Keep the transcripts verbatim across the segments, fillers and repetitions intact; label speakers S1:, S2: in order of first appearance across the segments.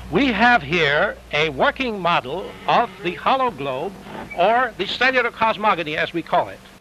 S1: We have here a working model of the hollow globe, or the cellular cosmogony as we call it.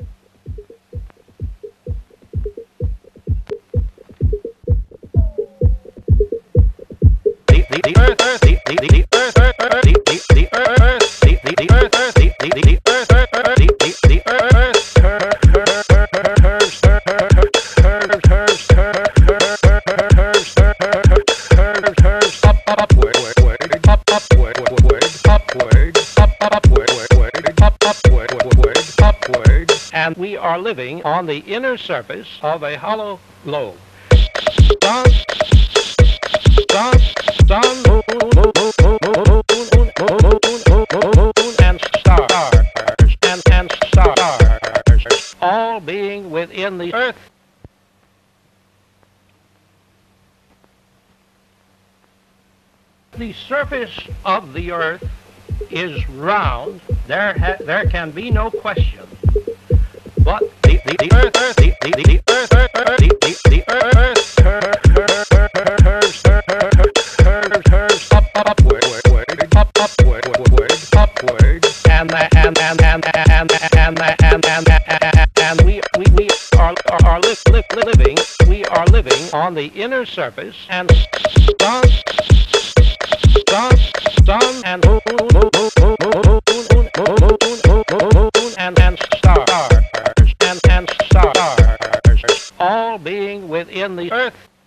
S1: The, the, the earth, earth, the, the, the earth, earth, earth, the, the, the earth, the, the, the earth, earth, the, the, the earth, earth, earth, the, the, the earth, curves, curves, curves, curves, curves, curves, up, upward, up, upward, upward, up, upward, up, upward, upward, and we are living on the inner surface of a hollow globe. Sun, sun, sun, moon, moon, moon, moon, moon, and stars, and, and stars, all being within the earth. The surface of the earth is round. There, ha there can be no question. But the, the, the earth, earth, the, the, the earth, earth, earth, the, the, the earth, curves, curves, curves, up, upward, up, upward, upward, and and and and and and and and and and we we we are are li li living. We are living on the inner surface, and sun, sun, sun, and moon, moon, moon, moon, moon, moon, and and stars, and and stars, all being within the earth.